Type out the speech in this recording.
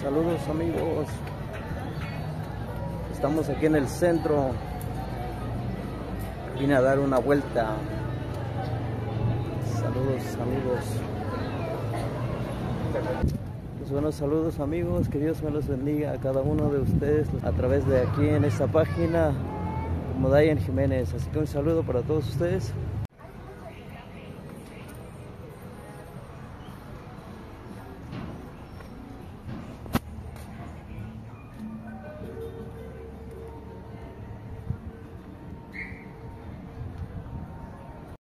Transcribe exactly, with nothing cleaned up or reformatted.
Saludos amigos. Estamos aquí en el centro. Vine a dar una vuelta. Saludos amigos. Pues buenos saludos amigos. Que Dios me los bendiga a cada uno de ustedes a través de aquí en esta página como Dayan Jiménez. Así que un saludo para todos ustedes.